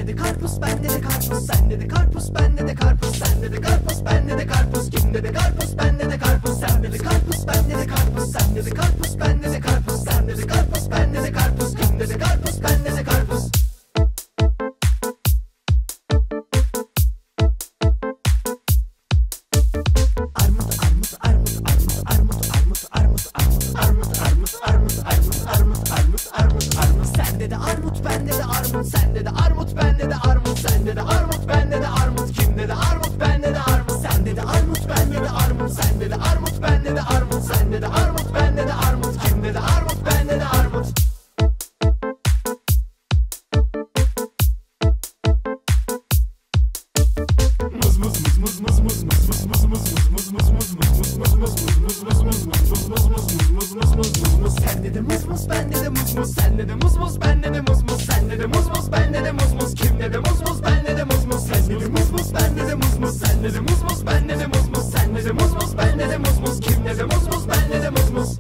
Sende de karpuz, bende de karpuz. Sende de karpuz, bende de karpuz. Sende de karpuz, bende de karpuz. Kimde de karpuz, bende de karpuz. Sende de karpuz, bende de karpuz. Sende de karpuz, bende de karpuz. Sende de karpuz, bende de karpuz. Kimde de karpuz, bende de karpuz. Sende de armut, bende de armut. Sende de armut, bende de armut. Sende de armut, bende de armut. Kimde de armut, bende de armut. Sende de armut, bende de armut. Sende de armut, bende de armut. Sende de armut, bende de armut. Kimde de armut, bende de armut. Sende de muz muz, bende de muz muz. Sende de muz muz, bende de muz muz. Sende de muz muz, bende de muz muz. Kimde de muz muz, bende de muz muz. Sende de muz muz, bende de muz muz. Sende de muz muz, bende de muz muz. Sende de muz muz, bende de muz muz. Kimde de muz muz, bende de muz muz.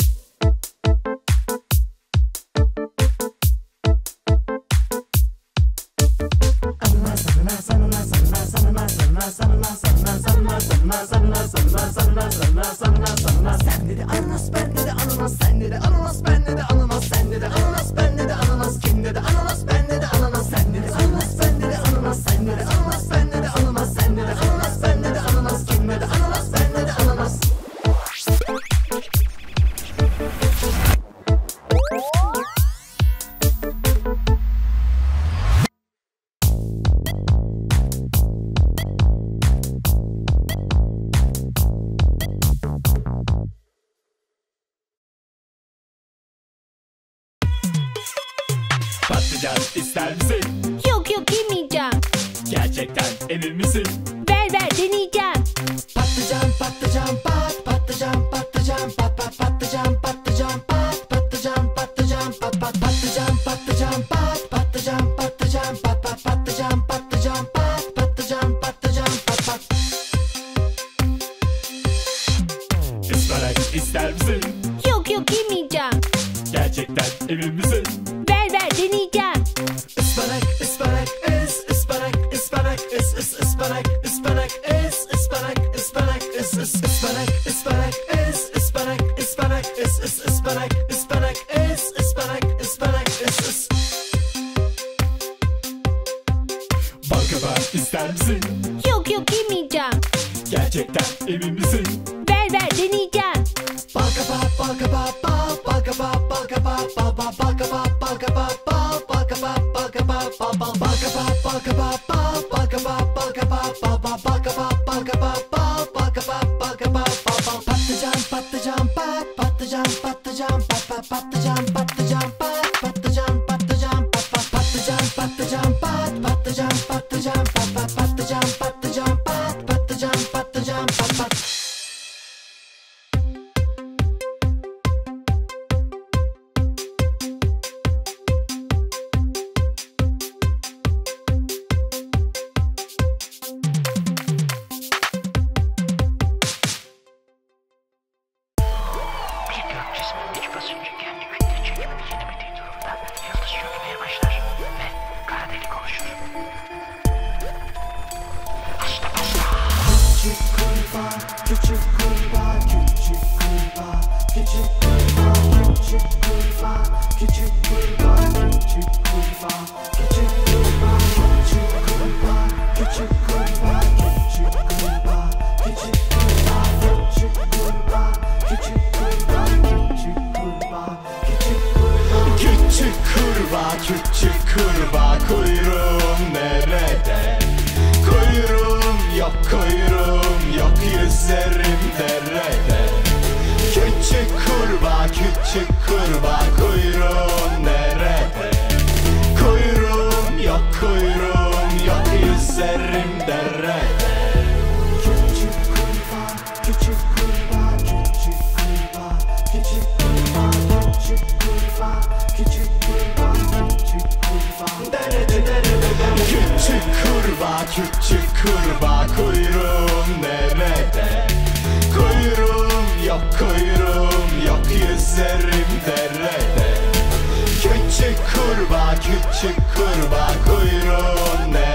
Sende de ananas, bende de ananas. Sende de ananas, bende de ananas. Sende de ananas, bende de ananas. Kimde de ananas, bende de ananas. Sende de ananas, bende de ananas. Sende de ananas, bende de ananas. Sende de ananas, bende de ananas. Kimde de ananas, bende de ananas. Patlıcan ister misin? Yok yok yemeyeceğim. Gerçekten emin misin? Ver ver deneyeceğim. Patlıcan, patlıcan, pat. Patlıcan, patlıcan, pat pat. Patlıcan, patlıcan, pat. Patlıcan, patlıcan, pat pat. Patlıcan, patlıcan, pat. Patlıcan, patlıcan, pat pat. Patlıcan, patlıcan, pat. Patlıcan, patlıcan, pat pat. Ispanak ister misin? Yok yok yemeyeceğim. Gerçekten emin misin? Ver ver deneyeceğim. Ispanak, ıspanak, ıspanak, ıspanak, ıspanak, ıspanak, ıspanak, ıspanak, ıspanak, ıspanak, ıspanak, ıspanak, ıspanak, ıspanak, ıspanak, ıspanak, Balkabağı ister misin? Yok yok yemeyeceğim. Gerçekten emin misin? Ver ver deneyeceğim. Balkabağı, balkabağı, bal, balkabağı, balkabağı, bal, bal, balkabağı, balkabağı, bal, balkabağı, balkabağı, bal, bal, balkabağı, balkabağı, bal, balkabağı, balkabağı, bal, bal, balkabağı, balkabağı, bal, balkabağı, balkabağı, bal, bal. Patlıcan, patlıcan, pat, patlıcan, patlıcan, pat pat. Patlıcan, patlıcan, pat, patlıcan, patlıcan, pat pat. Patlıcan, patlıcan, pat, patlıcan, patlıcan, pat pat. Patlıcan, patlıcan, pat, patlıcan, patlıcan, pat pat. Bir gök cismin iç basıncı kendi kütle çekimi yenemediği durumda yıldız çökmeye başlar ve kara delik oluşur. Basta basta. Küçük kurbağa, küçük kurbağa, küçük kurbağa, küçük kurbağa, küçük kurbağa, küçük kurbağa, küçük kurbağa, küçük kurbağa, küçük kurbağa, küçük kurbağa, küçük kurbağa, küçük kurbağa, küçük kurbağa, küçük kurbağa, küçük kurbağa, küçük kurbağa. Küçük kurbağa, küçük kurbağa, kuyruğum nerede? Kuyruğum yok, kuyruğum yok, yüzlerim derede. Küçük kurbağa, küçük kurbağa, kuyruğum nerede? Kuyruğum yok, kuyruğum yok, yüzlerim derede. Küçük kurbağa, küçük kurbağa, küçük kurbağa, küçük kurbağa, küçük kurbağa, küçük kurbağa, küçük kurbağa. Derede, derede, derede. Küçük kurbağa, küçük kurbağa, kuyruğum nerede? Kuyruğum yok, kuyruğum yok, yüzlerim derede. Küçük kurbağa, kuyruğum nerede?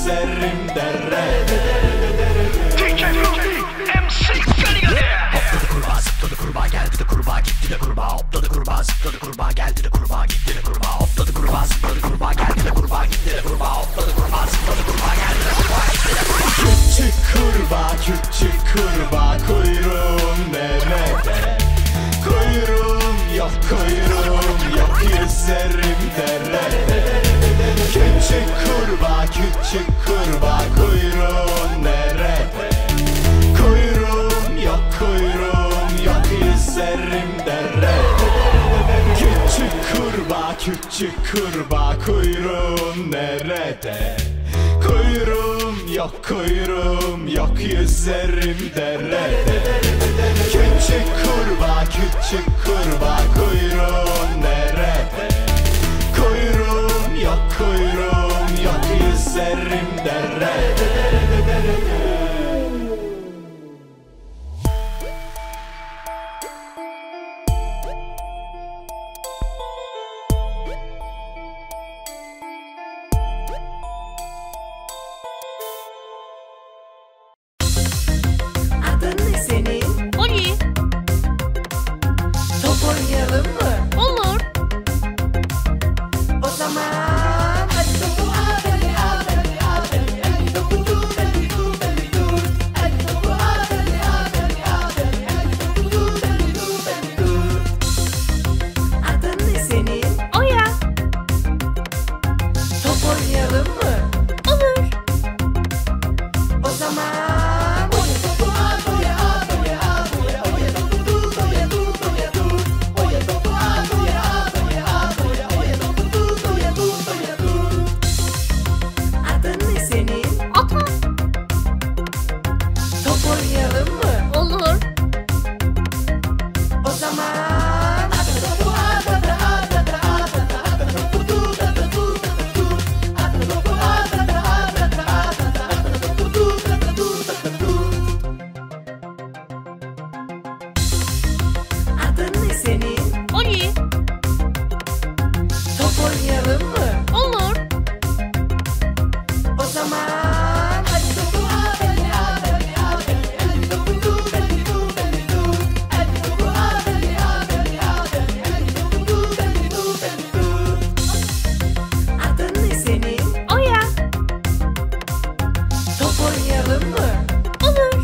yüzlerim derede. DJ Fruity, MC Gani. Hopladı kurbağa zıpladı kurbağa geldi de kurbağa gitti de kurbağa. Hopladı kurbağa zıpladı kurbağa geldi de kurbağa gitti de kurbağa. Hopladı kurbağa zıpladı kurbağa geldi de kurbağa gitti de kurbağa. Hopladı kurbağa zıpladı kurbağa geldi de kurbağa gitti de kurbağa. Küçük kurbağa küçük kurbağa kuyruğun nerede? Kuyruğum yok kuyruğum yok yüzlerim derede. Küçük kurbağa kuyruğun nerede? Kuyruğum yok yüzlerim derede. Küçük kurbağa kuyruğun nerede? Kuyruğum yok yüzlerim derede. Küçük kurbağa kuyruğun nerede? Kuyruğum yok yüzlerim derede. Adın ne senin? Oli. Top oynayalım mı? Olur. O zaman hadi topu al hadi al hadi al hadi hadi topu tut hadi tut hadi tut hadi topu al hadi al hadi al hadi hadi topu tut hadi tut hadi tut. Adın ne senin? Oya. Top oynayalım mı? Olur. O zaman oya topu al oya al oya al oya oya topu tut oya tut oya tut oya topu al oya al oya al oya oya topu tut oya tut oya tut. Adın ne senin? Ata. Top oynayalım mı? Olur. O zaman at topu at at at at at at at topu tut at tut at tut at topu at at at at at at topu tut at tut at tut. Adın ne senin? Oli. Top oynayalım mı? Olur. O zaman hadi topu at hadi al hadi al hadi hadi topu tut hadi tut hadi tut hadi topu at hadi al hadi al hadi hadi topu tut hadi tut hadi tut. Adın ne senin? Oya. Top oynayalım mı? Olur.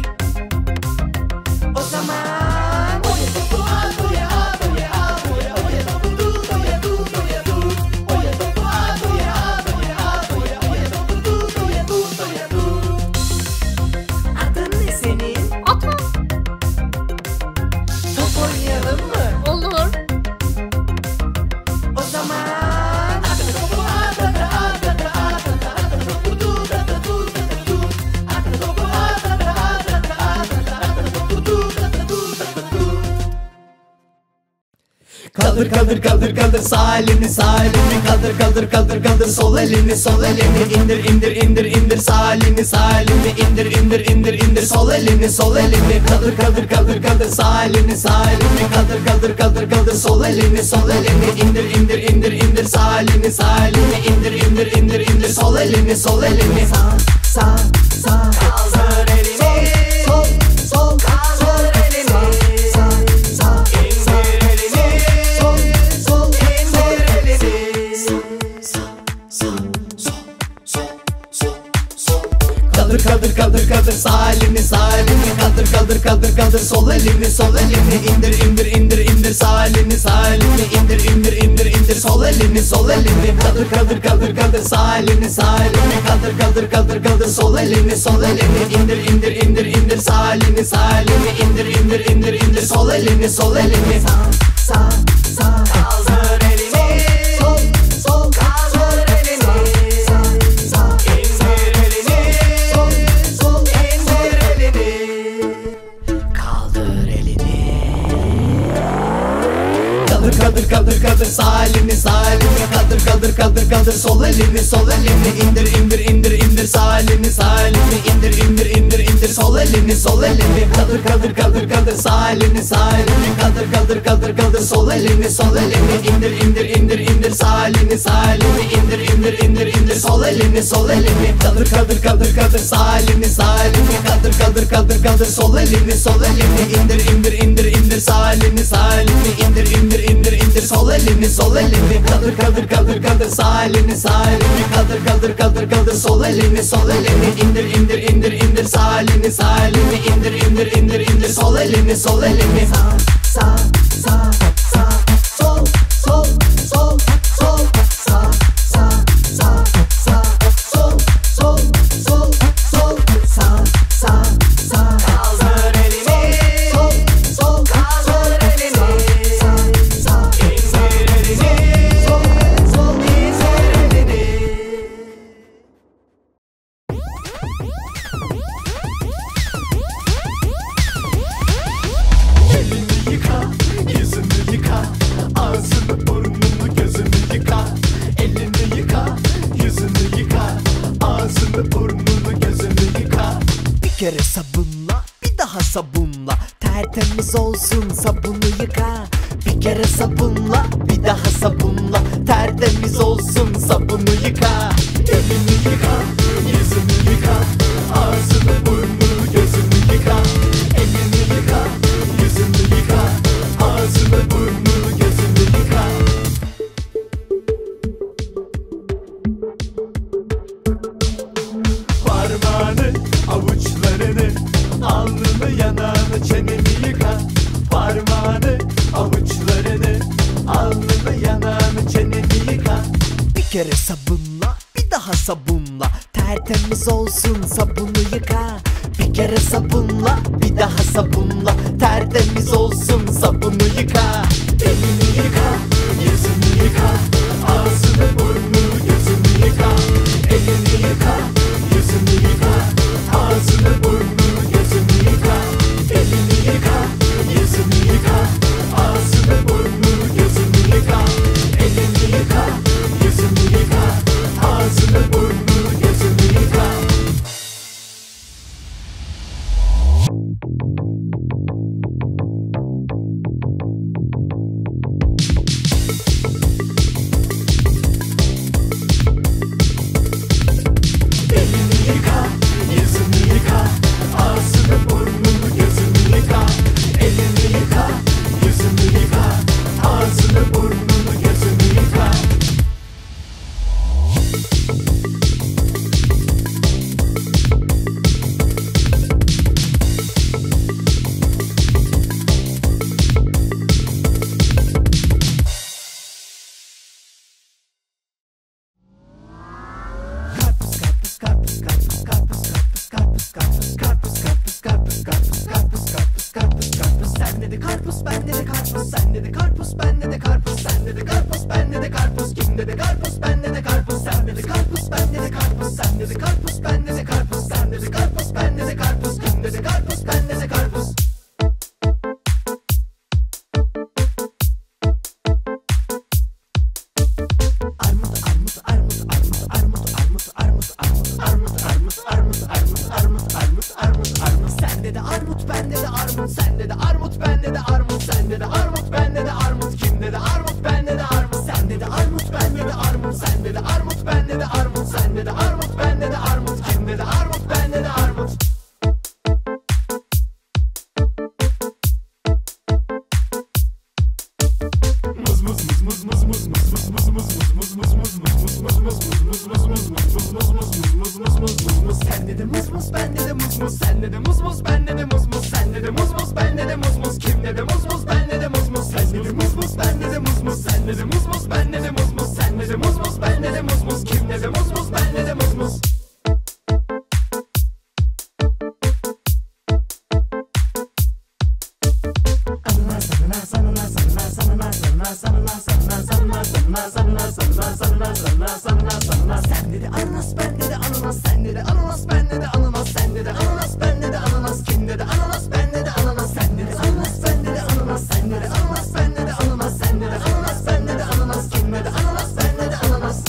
O zaman oya topu at oya at oya at oya oya topu tut oya tut oya tut oya topu at oya at oya at oya oya topu tut oya tut oya tut. Adın ne senin? Ata. Top oynayalım mı? Olur. O zaman at topu at at at at at at topu tut at tut at tut at topu at at at at at topu tut at tut at tut. Kaldır kaldır kaldır kaldır sağ elini sağ elini kaldır kaldır kaldır kaldır sol elini sol elini indir indir indir indir sağ elini sağ elini indir indir indir indir sol elini sol elini kaldır kaldır kaldır kaldır sağ elini sağ elini kaldır kaldır kaldır kaldır sol elini sol elini indir indir indir indir sağ elini sağ elini indir indir indir indir sol elini sol elini sağ kaldır elini sol sol kaldır elini sağ indir elini sol sol indir elini kaldır kaldır kaldır kaldır sağ elini sağ elini kaldır kaldır kaldır kaldır sol elini sol elini indir indir indir indir sağ elini sağ elini indir indir indir indir sol elini sol elini kaldır kaldır kaldır kaldır sağ elini sağ elini kaldır kaldır kaldır kaldır sol elini sol elini indir indir indir indir sağ elini sağ elini indir indir indir indir sol elini sol elini sağ kaldır elini sol sol kaldır elini sağ indir elini sol sol indir elini kaldır elini kaldır kaldır kaldır kaldır sağ elini sağ elini kaldır kaldır kaldır kaldır sol elini sol elini indir indir indir indir sağ elini sağ elini indir indir indir indir indir sol elini sol elini kaldır kaldır kaldır kaldır sağ elini sağ elini kaldır kaldır kaldır kaldır sol elini sol elini indir indir indir indir sağ elini sağ elini indir indir indir indir sol elini sol elini kaldır kaldır kaldır kaldır sağ elini sağ elini kaldır kaldır kaldır kaldır sol elini sol elini indir indir indir indir sağ elini sağ elini indir indir indir indir sol elini sol elini kaldır kaldır kaldır kaldır sağ elini sağ elini kaldır kaldır kaldır kaldır sol elini sol elini indir indir indir indir sağ elini sağ elini indir indir indir indir sol elini sol elini sağ sağ sağ sol sol sol sol sağ sağ sağ sağ sol sol sol sol sağ sağ sağ kaldır elini sol sol kaldır elini sağ sağ indir elini sol sol indir elini. Elini yıka, yüzünü yıka, ağzını burnunu gözünü yıka. Elini yıka, yüzünü yıka, ağzını burnunu gözünü yıka. Bir kere sabunla, bir daha sabunla, tertemiz olsun sabunu yıka. Bir kere sabunla, bir daha sabunla, tertemiz olsun sabunu yıka. Elini yıka, yüzünü yıka, ağzını burnunu gözünü yıka. Elini yıka, yüzünü yıka, ağzını burnunu gözünü yıka. Parmağını, avuçlarını, alnını, yanağını, çeneni yıka. Parmağını, avuçlarını, alnını, yanağını, çeneni yıka. Bir kere sabunla, bir daha sabunla, tertemiz olsun sabunu yıka. Bir kere sabunla, bir daha sabunla, tertemiz olsun sabunu yıka. Elini yıka, yüzünü yıka, ağzını burnunu gözünü yıka. Elini yıka, yüzünü yıka, ağzını burnunu gözünü yıka. Elini yıka, yüzünü yıka, ağzını burnunu gözünü yıka. Elini yıka, yüzünü yıka, ağzını burnunu gözünü yıka. Elini yıka, yüzünü yıka, ağzını burnunu gözünü yıka. Elini yıka, yüzünü yıka, ağzını burnunu gözünü yıka. Sende de karpuz, bende de karpuz, sende de karpuz, bende de karpuz, sende de karpuz, bende de karpuz, kimde de karpuz, bende de karpuz, sende de karpuz, bende de karpuz, sende de karpuz, bende de karpuz, sende de karpuz, bende de karpuz, kimde de karpuz, bende de karpuz. Armut, armut, armut, armut, armut, armut, armut, armut, armut, armut, armut, armut, armut, armut, armut, armut. Sende de armut, bende de armut, sende de armut, bende de armut, sende de armut, bende de armut, kimde de armut, bende de armut, sende de armut, bende de armut, sende de armut, bende de armut, sende de armut, bende de armut, kimde de armut, bende de armut. Sende de muz muz, bende de muz muz, sende de muz muz, bende de muz muz, sende de muz muz, bende de muz muz, kimde de muz muz, bende de muz muz, sende de muz muz, bende de muz muz, sende de muz muz, bende de muz muz, sende de muz muz, bende de muz muz, kimde de muz muz, bende de muz muz. Ananas, ananas, ananas, ananas, ananas, ananas, ananas, ananas, ananas, ananas, ananas, ananas, ananas, ananas, ananas, ananas. Sende de ananas, bende de ananas, sende de ananas, bende de ananas, sende de ananas, bende de ananas, kimde de ananas, bende de ananas, sende de ananas, bende de ananas, sende de ananas, bende de ananas, sende de ananas, bende de ananas, kimde de ananas, bende de ananas.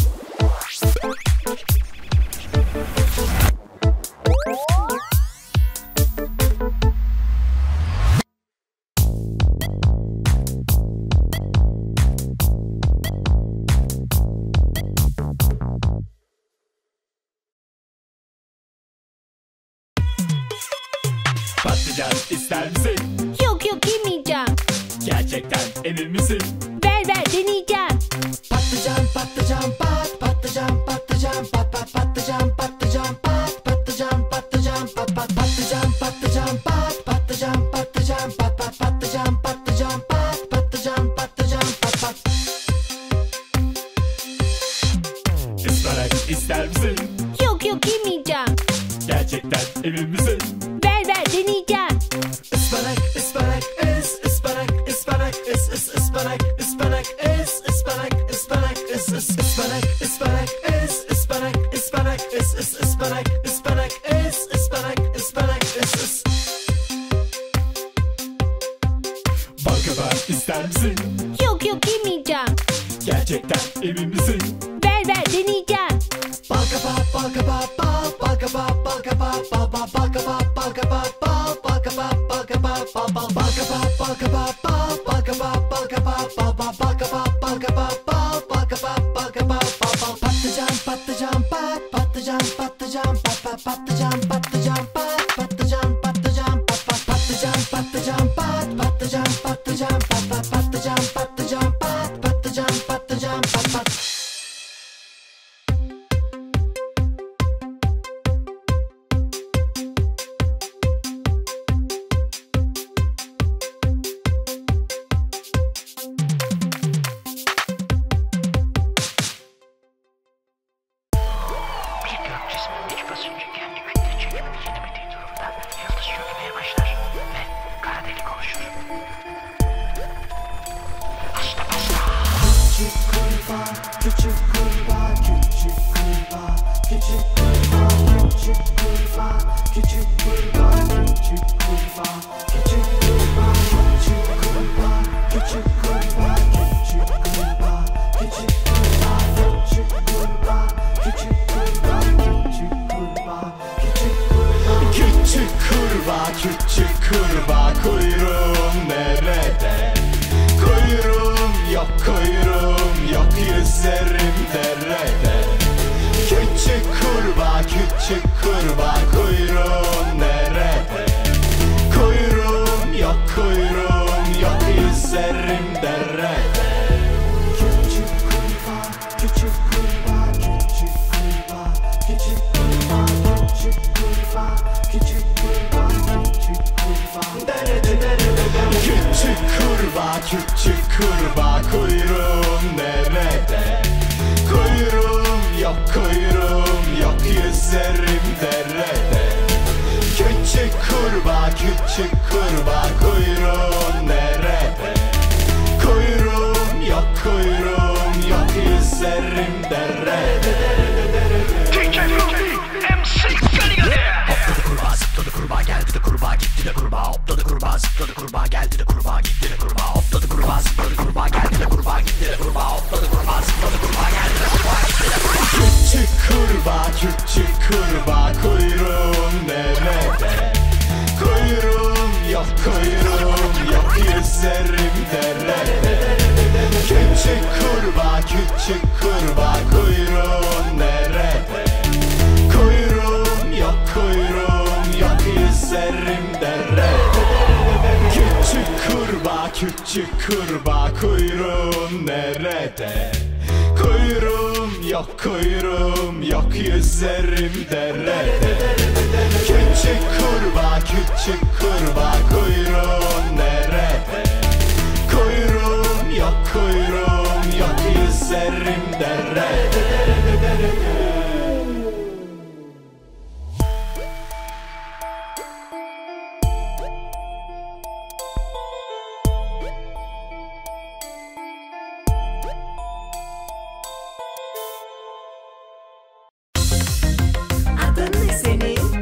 Patlıcan ister misin? Yok yok yemeyeceğim. Gerçekten emin misin? Ver deneyeceğim. Patlıcan patlıcan pat, patlıcan patlıcan pat pat, patlıcan patlıcan pat, patlıcan patlıcan pat pat, patlıcan patlıcan pat, patlıcan patlıcan pat pat, patlıcan patlıcan pat, patlıcan patlıcan pat pat. Ispanak ister misin? Yok yok yemeyeceğim. Gerçekten emin misin? Ver deneyeceğim. Ispanak ıspanak ıspanak ıspanak ıspanak ıspanak ıspanak ıspanak ıspanak ıspanak ıspanak ıspanak ıspanak ıspanak ıspanak ıspanak Balkabağ ister misin? Yok yok yemeyeceğim. Gerçekten emin misin? Ver deneyeceğim. Balkabağ balkabağ bal, balkabağ balkabağ bal, balkabağ balkabağ bal, balkabağ balkabağ bal, balkabağ balkabağ bal, balkabağ balkabağ bal, balkabağ balkabağ bal, balkabağ balkabağ bal. Patlıcan patlıcan pat, patlıcan patlıcan pat pat, patlıcan patlıcan pat, patlıcan patlıcan pat pat, patlıcan patlıcan pat, patlıcan patlıcan pat pat, patlıcan patlıcan pat, patlıcan patlıcan pat pat. Bir gök cisminin üç basıncı kendi kütle çekimini yenemediği durumda yıldız çökmeye başlar ve kara delik oluşur. Hasta hasta. Küçük kurbağa, küçük kurbağa, küçük kurbağa, küçük kurbağa, küçük kurbağa, küçük kurbağa, küçük kurbağa, küçük kurbağa, küçük kurbağa, küçük kurbağa, küçük kurbağa, küçük kurbağa, küçük kurbağa, küçük kurbağa, küçük kurbağa, küçük kurbağa. Küçük kurbağa, küçük kurbağa, kuyruğun nerede? Kuyruğum yok yüzlerim derede. Küçük kurbağa, kuyruğun nerede? Kuyruğum yok yüzlerim derede. Küçük kurbağa, küçük kurbağa, küçük kurbağa, küçük kurbağa, küçük kurbağa, küçük kurbağa, küçük kurbağa. Küçük kurbağa, kuyruğun nerede? Kuyruğum yok yüzlerim derede. Küçük kurbağa, kuyruğun nerede? Kuyruğum yok yüzlerim derede. DJ Fruity, MC Feliga. Hopladı kurbağa, zıpladı kurbağa, geldi de kurbağa, gitti de kurbağa. Hopladı kurbağa, zıpladı kurbağa, geldi de kurbağa, gitti de kurbağa. Hopladı kurbağa, zıpladı kurbağa, geldi de kurbağa, gitti de kurbağa. Hopladı kurbağa, zıpladı kurbağa, geldi de kurbağa, gitti de kurbağa. Küçük kurbağa, kuyruğun nerede? Kuyruğum yok yüzlerim derede. Küçük kurbağa, kuyruğun nerede? Kuyruğum yok yüzlerim derede. Küçük kurbağa, kuyruğun nerede? Kuyruğum yok yüzlerim derede. Küçük kurbağa, kuyruğun nerede? Kuyruğum yok yüzlerim derede. Adın ne senin?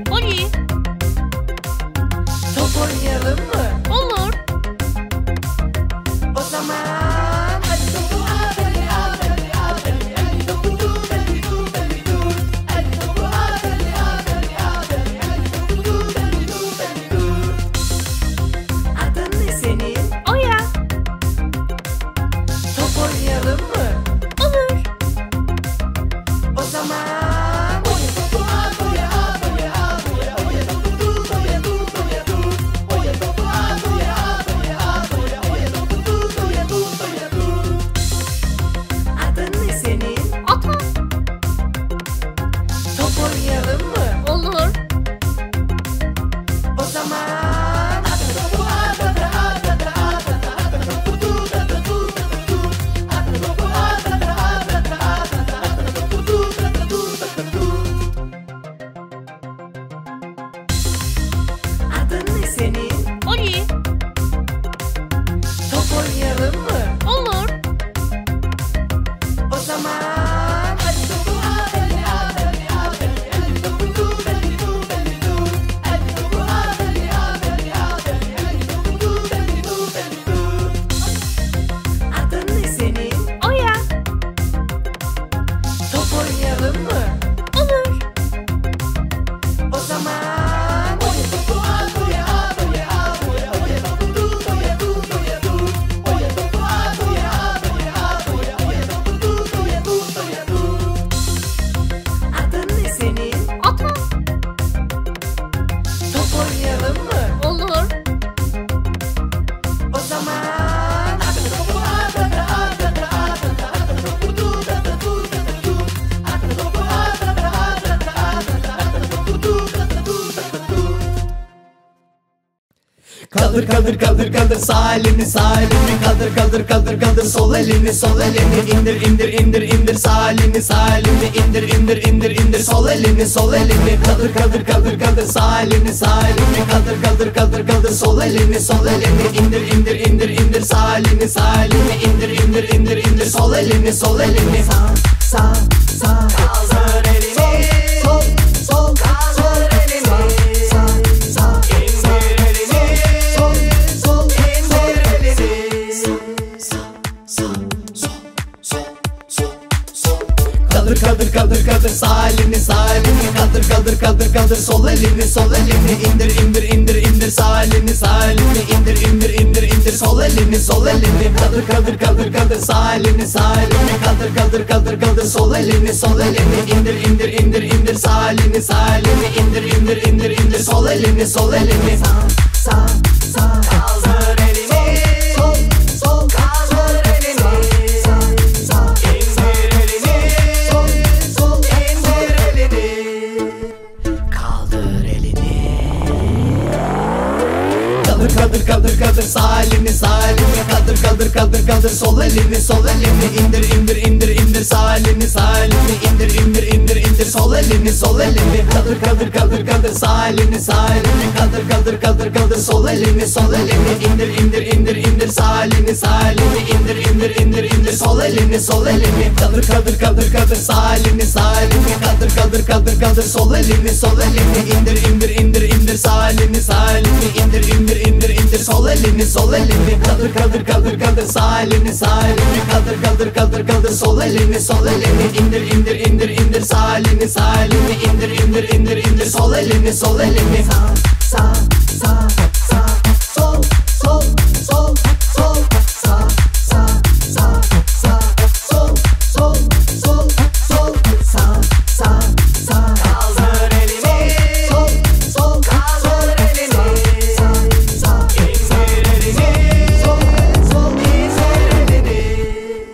Kaldır kaldır kaldır kaldır sağ elini sağ elini, kaldır kaldır kaldır kaldır sol elini sol elini, indir indir indir indir sağ elini sağ elini, indir indir indir indir sol elini sol elini, kaldır kaldır kaldır kaldır sağ elini sağ elini, kaldır kaldır kaldır kaldır sol elini sol elini, indir indir indir indir sağ elini sağ elini, indir indir indir indir sol elini sol elini, sağ sağ kaldır elini, sol sol kaldır elini, sağ sağ indir elini, sol sol indir elini, sağ sol kaldır kaldır kaldır kaldır sağ elini sağ elini, kaldır kaldır kaldır kaldır sol elini sol elini, indir indir indir indir sağ elini sağ elini, indir indir indir indir sol elini sol elini, kaldır kaldır kaldır kaldır sağ elini sağ elini, kaldır kaldır kaldır kaldır sol elini sol elini, indir indir indir indir sağ elini sağ elini, indir indir indir indir sol elini sol elini, sağ sağ kaldır elini, sol sol kaldır elini, sağ sağ indir elini, sol sol indir elini, kaldır elini. Kaldır kaldır kaldır kaldır sağ elini sağ elini, kaldır kaldır kaldır kaldır sol elini sol elini, indir indir indir indir sağ elini sağ elini, indir indir indir indir sol elini sol elini, kaldır kaldır kaldır kaldır sağ elini sağ elini, kaldır kaldır kaldır kaldır sol elini sol elini, indir indir indir indir sağ elini sağ elini, indir indir indir indir sol elini sol elini, kaldır kaldır kaldır kaldır sağ elini sağ elini, kaldır kaldır kaldır kaldır sol elini sol elini, indir indir indir indir sağ elini sağ elini, indir indir indir indir sol elini sol elini, kaldır kaldır kaldır kaldır sağ elini sağ elini, kaldır kaldır kaldır kaldır sol elini sol elini, indir indir indir indir sağ elini sağ elini, indir indir indir indir sol elini sol elini, sağ sağ sağ sol sol sol sol sağ sağ sağ sağ sol sol sol sol sağ sağ sağ kaldır elini, sol sol kaldır elini, sağ sağ indir elini, sol sol indir elini.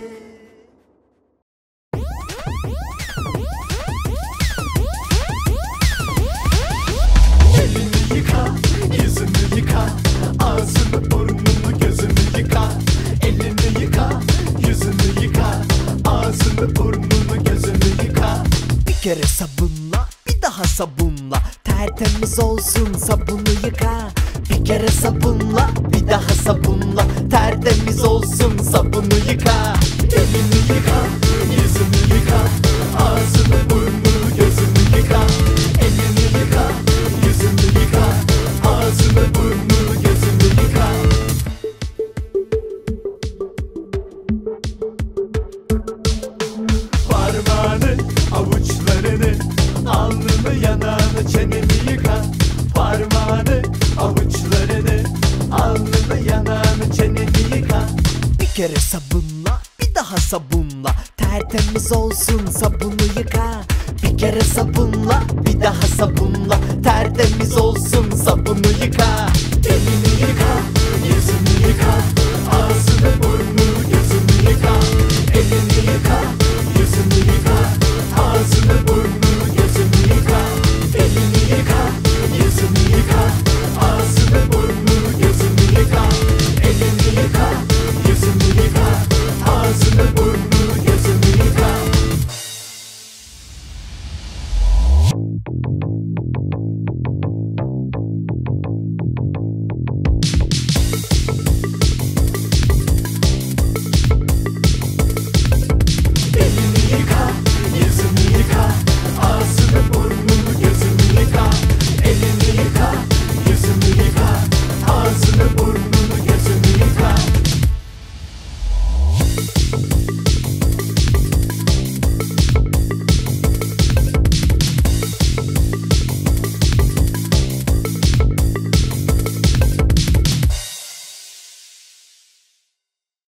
Elini yıka, yüzünü yıka, ağzını burnunu gözünü yıka. Elini yıka, yüzünü yıka, ağzını burnunu gözünü yıka. Bir kere sabunla, bir daha sabunla, tertemiz olsun sabunu yıka. Bir kere sabunla, bir daha sabunla, tertemiz olsun sabunu yıka. Elini yıka, yüzünü yıka, ağzını burnunu gözünü yıka. Elini yıka, yüzünü yıka, ağzını burnunu gözünü yıka. Parmağını, avuçlarını, alnını, yanağını, çeneni yıka. Parmağını, avuçlarını, alnını, yanağını, çeneni yıka. Bir kere sabunla, bir daha sabunla, tertemiz olsun sabunu yıka. Bir kere sabunla, bir daha sabunla, tertemiz olsun sabunu yıka.